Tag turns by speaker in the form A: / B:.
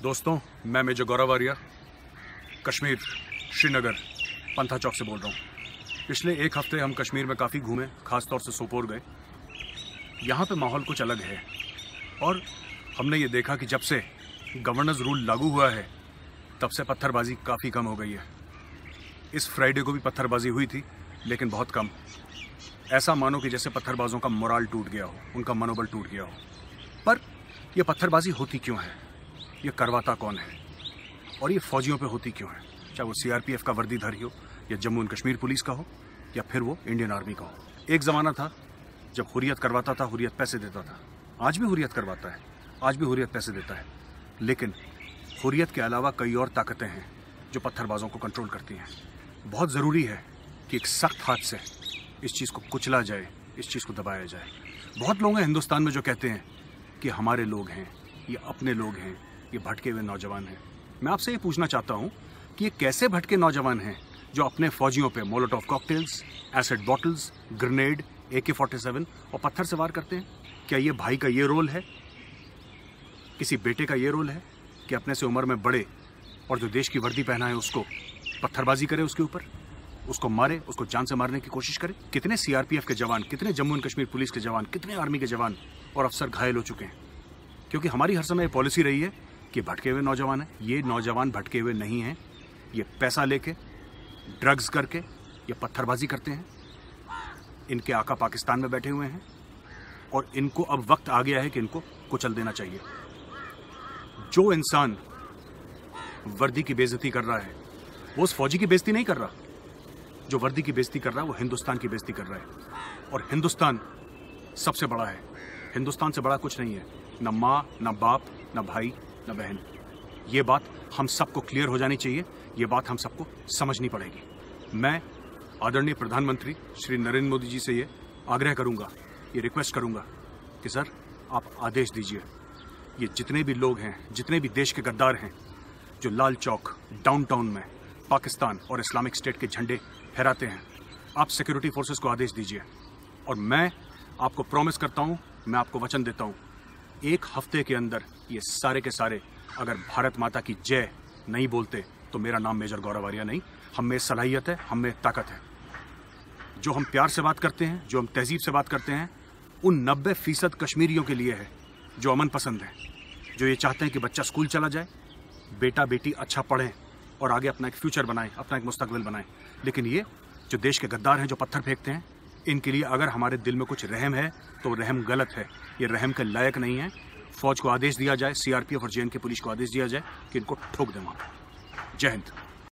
A: दोस्तों, मैं मेजर गौरव आर्या कश्मीर श्रीनगर पंथा चौक से बोल रहा हूँ। पिछले एक हफ्ते हम कश्मीर में काफ़ी घूमे, खासतौर से सोपोर गए। यहाँ पे माहौल कुछ अलग है और हमने ये देखा कि जब से गवर्नेंस रूल लागू हुआ है तब से पत्थरबाजी काफ़ी कम हो गई है। इस फ्राइडे को भी पत्थरबाजी हुई थी, लेकिन बहुत कम। ऐसा मानो कि जैसे पत्थरबाजों का मोराल टूट गया हो, उनका मनोबल टूट गया हो। पर यह पत्थरबाजी होती क्यों है, ये करवाता कौन है और ये फौजियों पे होती क्यों है? चाहे वो सीआरपीएफ का वर्दीधारी हो या जम्मू एंड कश्मीर पुलिस का हो या फिर वो इंडियन आर्मी का हो। एक ज़माना था जब हुर्रियत करवाता था, हुर्रियत पैसे देता था। आज भी हुर्रियत करवाता है, आज भी हुर्रियत पैसे देता है। लेकिन हुर्रियत के अलावा कई और ताकतें हैं जो पत्थरबाजों को कंट्रोल करती हैं। बहुत ज़रूरी है कि एक सख्त हाथ से इस चीज़ को कुचला जाए, इस चीज़ को दबाया जाए। बहुत लोग हैं हिंदुस्तान में जो कहते हैं कि हमारे लोग हैं, ये अपने लोग हैं, ये भटके हुए नौजवान हैं। मैं आपसे ये पूछना चाहता हूँ कि ये कैसे भटके नौजवान हैं जो अपने फौजियों पे Molotov cocktails, acid bottles, grenade, AK-47 और पत्थर से वार करते हैं? क्या ये भाई का ये रोल है, किसी बेटे का ये रोल है कि अपने से उम्र में बड़े और जो देश की वर्दी पहना है उसको पत्थरबाजी करे, उसके ऊपर उसको मारे, उसको जान से मारने की कोशिश करे? कितने सीआरपीएफ के जवान, कितने जम्मू एंड कश्मीर पुलिस के जवान, कितने आर्मी के जवान और अफसर घायल हो चुके हैं? क्योंकि हमारी हर समय पॉलिसी रही है कि भटके हुए नौजवान हैं। ये नौजवान भटके हुए नहीं हैं, ये पैसा लेके, ड्रग्स करके ये पत्थरबाजी करते हैं। इनके आका पाकिस्तान में बैठे हुए हैं और इनको अब वक्त आ गया है कि इनको कुचल देना चाहिए। जो इंसान वर्दी की बेइज्जती कर रहा है वो उस फौजी की बेइज्जती नहीं कर रहा, जो वर्दी की बेइज्जती कर रहा है वो हिंदुस्तान की बेइज्जती कर रहा है। और हिंदुस्तान सबसे बड़ा है, हिंदुस्तान से बड़ा कुछ नहीं है। न माँ, न बाप, न भाई, न बहन। ये बात हम सबको क्लियर हो जानी चाहिए, ये बात हम सबको समझनी पड़ेगी। मैं आदरणीय प्रधानमंत्री श्री नरेंद्र मोदी जी से ये आग्रह करूंगा, ये रिक्वेस्ट करूंगा कि सर आप आदेश दीजिए, ये जितने भी लोग हैं, जितने भी देश के गद्दार हैं जो लाल चौक डाउनटाउन में पाकिस्तान और इस्लामिक स्टेट के झंडे फहराते हैं, आप सिक्योरिटी फोर्सेस को आदेश दीजिए। और मैं आपको प्रॉमिस करता हूं, मैं आपको वचन देता हूं, एक हफ्ते के अंदर ये सारे के सारे अगर भारत माता की जय नहीं बोलते तो मेरा नाम मेजर गौरव आर्या नहीं। हम में सलाहियत है, हम में ताकत है। जो हम प्यार से बात करते हैं, जो हम तहजीब से बात करते हैं, उन 90% कश्मीरियों के लिए है जो अमन पसंद है, जो ये चाहते हैं कि बच्चा स्कूल चला जाए, बेटा बेटी अच्छा पढ़ें और आगे अपना एक फ्यूचर बनाएं, अपना एक मुस्तकबिल बनाएं। लेकिन ये जो देश के गद्दार हैं, जो पत्थर फेंकते हैं, इनके लिए अगर हमारे दिल में कुछ रहम है तो रहम गलत है, ये रहम के लायक नहीं है। फौज को आदेश दिया जाए, सीआरपीएफ और जेएनके पुलिस को आदेश दिया जाए कि इनको ठोक दें वहाँ। जय हिंद।